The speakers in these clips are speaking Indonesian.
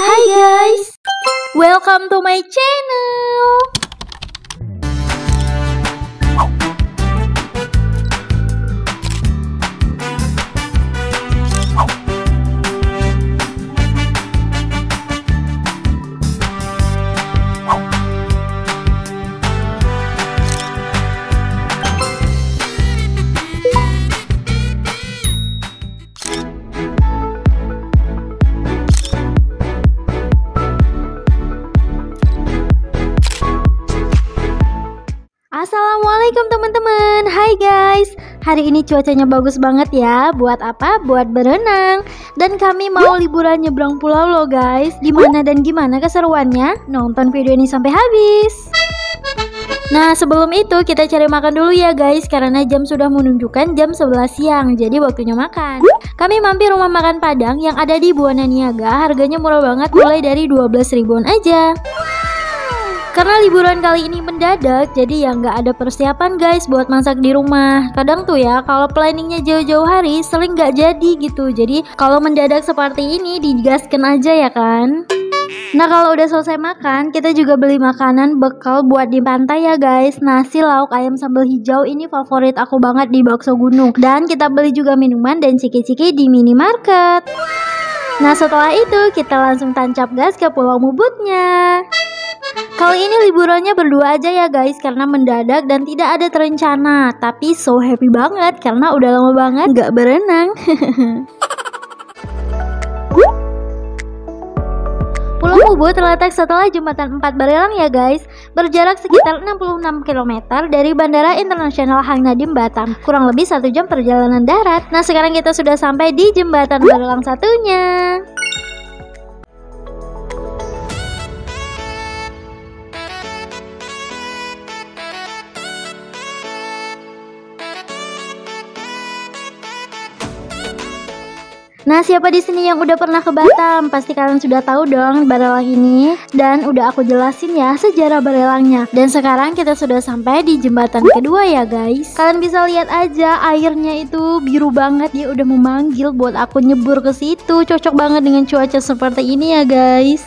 Hai guys, welcome to my channel. Assalamualaikum teman-teman. Hai guys, hari ini cuacanya bagus banget ya. Buat apa? Buat berenang. Dan kami mau liburan nyebrang pulau loh guys. Dimana dan gimana keseruannya? Nonton video ini sampai habis. Nah sebelum itu kita cari makan dulu ya guys, karena jam sudah menunjukkan jam 11 siang. Jadi waktunya makan. Kami mampir rumah makan Padang yang ada di Buana Niaga. Harganya murah banget, mulai dari 12 ribuan aja. Karena liburan kali ini mendadak, jadi ya nggak ada persiapan guys buat masak di rumah. Kadang tuh ya kalau planningnya jauh-jauh hari sering nggak jadi gitu. Jadi kalau mendadak seperti ini digaskan aja ya kan. Nah kalau udah selesai makan, kita juga beli makanan bekal buat di pantai ya guys. Nasi lauk ayam sambal hijau ini favorit aku banget di Bakso Gunung. Dan kita beli juga minuman dan ciki-ciki di minimarket. Nah setelah itu kita langsung tancap gas ke Pulau Mubutnya. Kali ini liburannya berdua aja ya guys, karena mendadak dan tidak ada terencana. Tapi so happy banget karena udah lama banget gak berenang. Pulau Mubut terletak setelah Jembatan 4 Barelang ya guys. Berjarak sekitar 66 km dari Bandara Internasional Hang Nadiem Batam. Kurang lebih 1 jam perjalanan darat. Nah sekarang kita sudah sampai di Jembatan Barelang satunya. Nah, siapa di sini yang udah pernah ke Batam? Pasti kalian sudah tahu dong Barelang ini. Dan udah aku jelasin ya sejarah Barelangnya. Dan sekarang kita sudah sampai di jembatan kedua ya guys. Kalian bisa lihat aja airnya itu biru banget, dia udah memanggil buat aku nyebur ke situ. Cocok banget dengan cuaca seperti ini ya guys.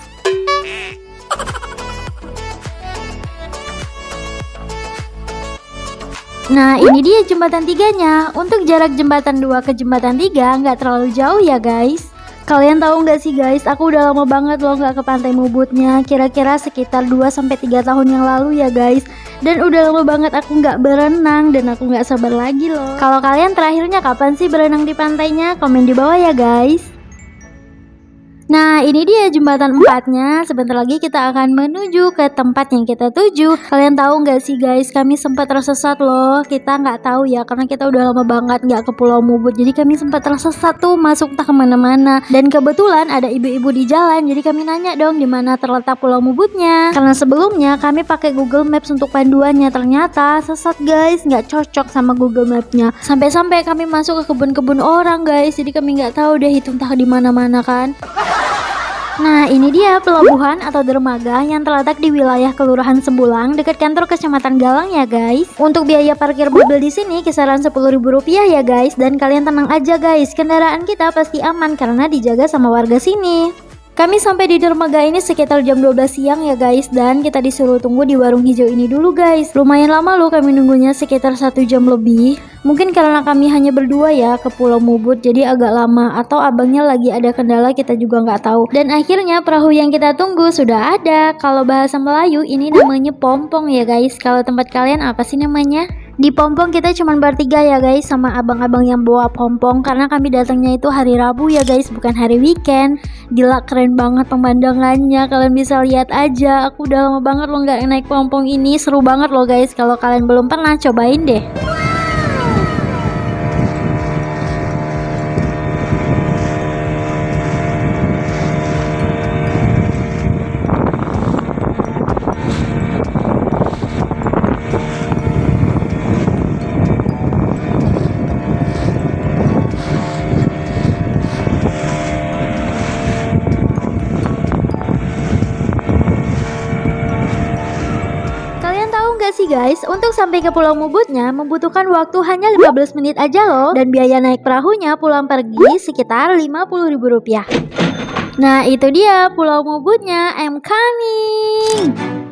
Nah ini dia jembatan 3-nya. Untuk jarak jembatan 2 ke jembatan 3 nggak terlalu jauh ya guys. Kalian tahu nggak sih guys, aku udah lama banget loh nggak ke pantai Mubutnya. Kira-kira sekitar 2-3 tahun yang lalu ya guys. Dan udah lama banget aku nggak berenang dan aku nggak sabar lagi loh. Kalau kalian terakhirnya kapan sih berenang di pantainya? Komen di bawah ya guys. Nah ini dia jembatan 4-nya. Sebentar lagi kita akan menuju ke tempat yang kita tuju. Kalian tahu nggak sih guys, kami sempat tersesat loh. Kita nggak tahu ya, karena kita udah lama banget nggak ke Pulau Mubut. Jadi kami sempat tersesat tuh, masuk tak kemana-mana. Dan kebetulan ada ibu-ibu di jalan. Jadi kami nanya dong di mana terletak Pulau Mubutnya. Karena sebelumnya kami pakai Google Maps untuk panduannya. Ternyata sesat guys, nggak cocok sama Google Mapnya. Sampai-sampai kami masuk ke kebun-kebun orang guys. Jadi kami nggak tahu deh itu entah di mana-mana kan. Nah ini dia pelabuhan atau dermaga yang terletak di wilayah Kelurahan Sembulang dekat kantor Kecamatan Galang ya guys. Untuk biaya parkir mobil di sini kisaran Rp10.000 ya guys. Dan kalian tenang aja guys, kendaraan kita pasti aman karena dijaga sama warga sini. Kami sampai di dermaga ini sekitar jam 12 siang ya guys. Dan kita disuruh tunggu di warung hijau ini dulu guys. Lumayan lama loh kami nunggunya, sekitar 1 jam lebih. Mungkin karena kami hanya berdua ya ke Pulau Mubut, jadi agak lama. Atau abangnya lagi ada kendala, kita juga nggak tahu. Dan akhirnya perahu yang kita tunggu sudah ada. Kalau bahasa Melayu ini namanya pompong ya guys. Kalau tempat kalian apa sih namanya? Di pompong kita cuma bertiga ya guys, sama abang-abang yang bawa pompong. Karena kami datangnya itu hari Rabu ya guys, bukan hari weekend. Gila keren banget pemandangannya, kalian bisa lihat aja. Aku udah lama banget loh nggak naik pompong ini, seru banget loh guys. Kalau kalian belum pernah, cobain deh. sih guys, untuk sampai ke Pulau Mubutnya membutuhkan waktu hanya 15 menit aja loh. Dan biaya naik perahunya pulang pergi sekitar Rp50.000. Nah itu dia Pulau Ubudnya, I'm coming.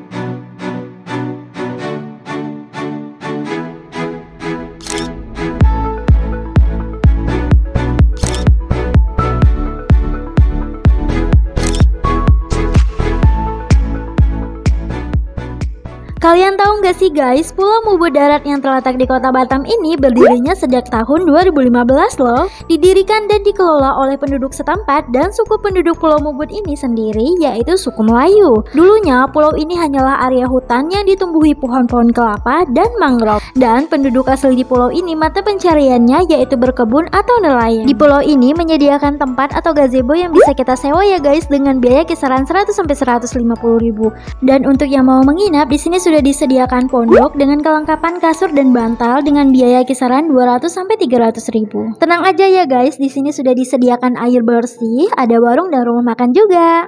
Kalian tahu nggak sih guys, Pulau Mubut Darat yang terletak di kota Batam ini berdirinya sejak tahun 2015 loh. Didirikan dan dikelola oleh penduduk setempat dan suku penduduk Pulau Mubut ini sendiri yaitu suku Melayu. Dulunya pulau ini hanyalah area hutan yang ditumbuhi pohon-pohon kelapa dan mangrove. Dan penduduk asli di pulau ini mata pencariannya yaitu berkebun atau nelayan. Di pulau ini menyediakan tempat atau gazebo yang bisa kita sewa ya guys dengan biaya kisaran 100-150 ribu. Dan untuk yang mau menginap di sini sudah disediakan pondok dengan kelengkapan kasur dan bantal dengan biaya kisaran 200-300 ribu. Tenang aja ya guys, di sini sudah disediakan air bersih, ada warung dan rumah makan juga.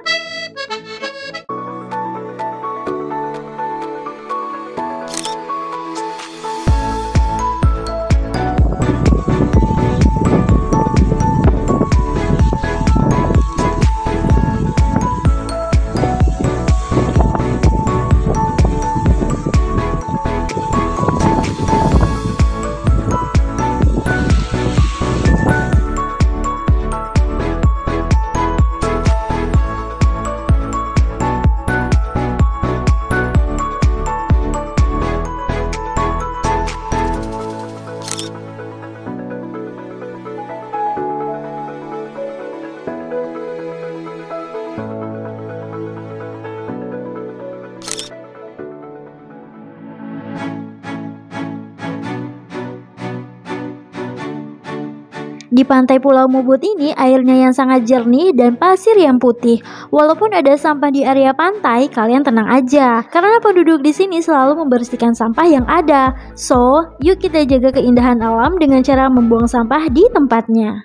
Di pantai Pulau Mubut ini airnya yang sangat jernih dan pasir yang putih. Walaupun ada sampah di area pantai, kalian tenang aja karena penduduk di sini selalu membersihkan sampah yang ada. So, yuk kita jaga keindahan alam dengan cara membuang sampah di tempatnya.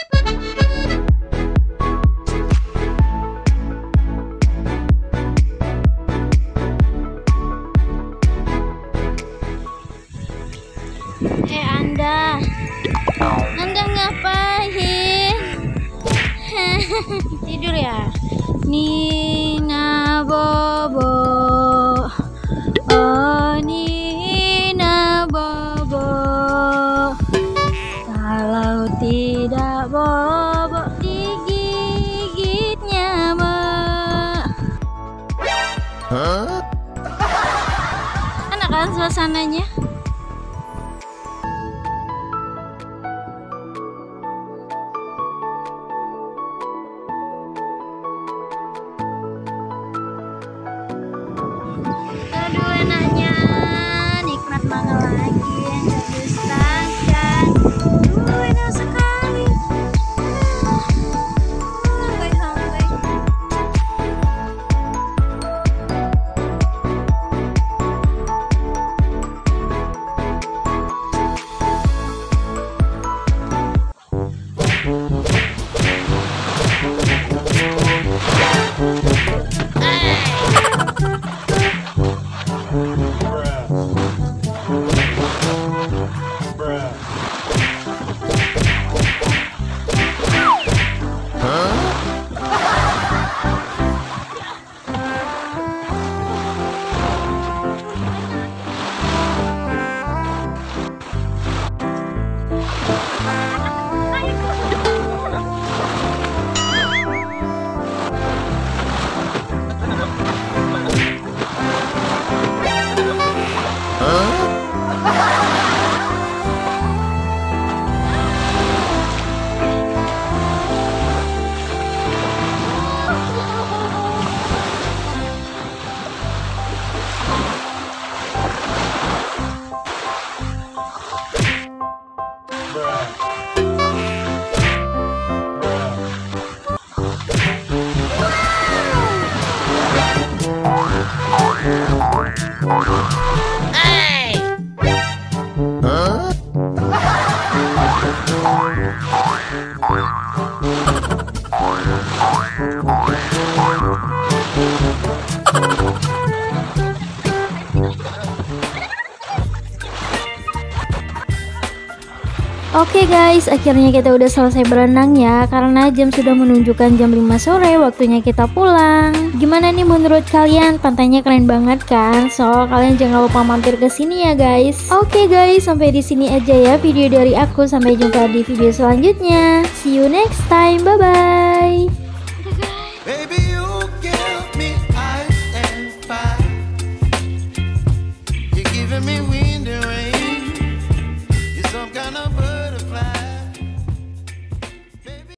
Anda ngapain? Tidur ya? Nina Bobo, oh Nina Bobo, kalau tidak Bobo digigit nyamuk. Enak kan suasananya? Mana lagi yang didustakan? Enak sekali. Hambay-hambay. Oke guys, akhirnya kita udah selesai berenang ya, karena jam sudah menunjukkan jam 5 sore, waktunya kita pulang. Gimana nih menurut kalian? Pantainya keren banget kan? So, kalian jangan lupa mampir ke sini ya guys. Oke guys, sampai di sini aja ya video dari aku. Sampai jumpa di video selanjutnya. See you next time. Bye bye. Baby, you give me ice and fire. You're giving me wind and rain. You're some kind of bird.